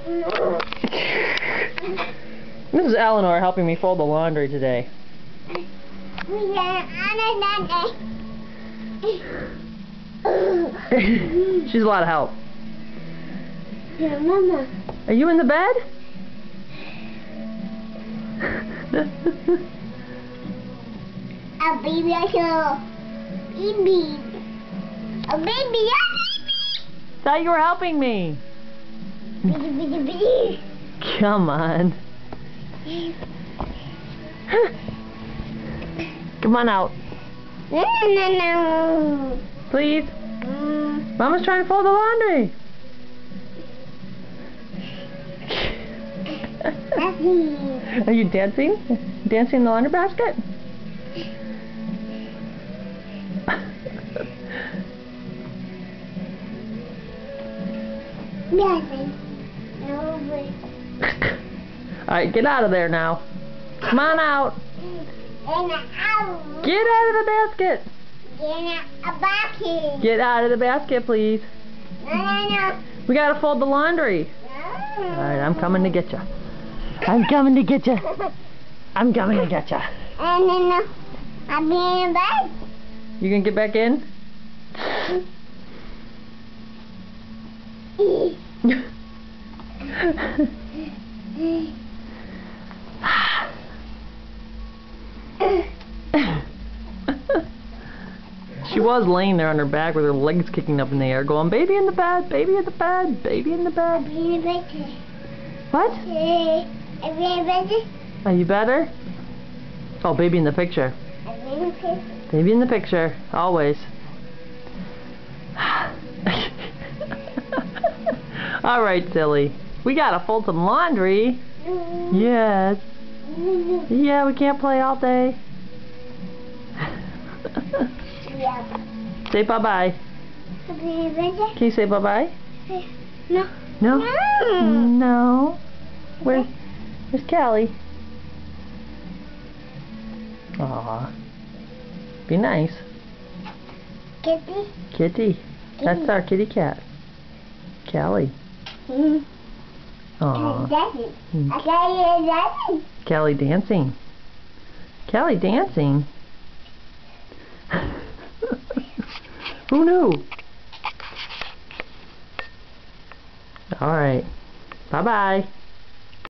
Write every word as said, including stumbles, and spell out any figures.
Missus Eleanor helping me fold the laundry today. She's a lot of help. Yeah, Mama. Are you in the bed? A baby also. Baby. A baby. Thought you were helping me. Baby, baby, baby. Come on. Come on out. No, no, no. Please. Mm. Mama's trying to fold the laundry. Are you dancing? Dancing in the laundry basket? Nothing. Nobody. Alright, get out of there now. Come on out. And out. Get out of the basket. Get a bucket. Get out of the basket, please. No, no, no. We gotta fold the laundry. No. Alright, I'm coming to get you. I'm coming to get you. I'm coming to get you. And then uh, I'll be in bed. You gonna get back in? She was laying there on her back with her legs kicking up in the air going, baby in the bed, baby in the bed, baby in the I'll bed. be in bed. What? I'll be in bed. Are you better? Oh, baby in the picture. I'll be in bed. Baby in the picture, always. Alright, silly. We gotta fold some laundry. Yes. Yeah, we can't play all day. Yeah. Say bye-bye. I'll be in bed. Can you say bye-bye? No. No? No. No. Where, where's Callie? Aw. Be nice. Kitty. Kitty. That's our kitty cat. Callie. Mm. Aw. Dancing. Mm. I saw you dancing. Callie dancing. Callie dancing? Who knew? Alright. Bye-bye.